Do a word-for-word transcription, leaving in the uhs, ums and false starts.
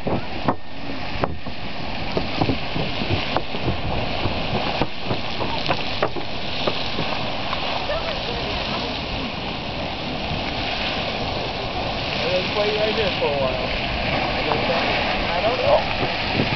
Let's wait right here for a while. I don't know.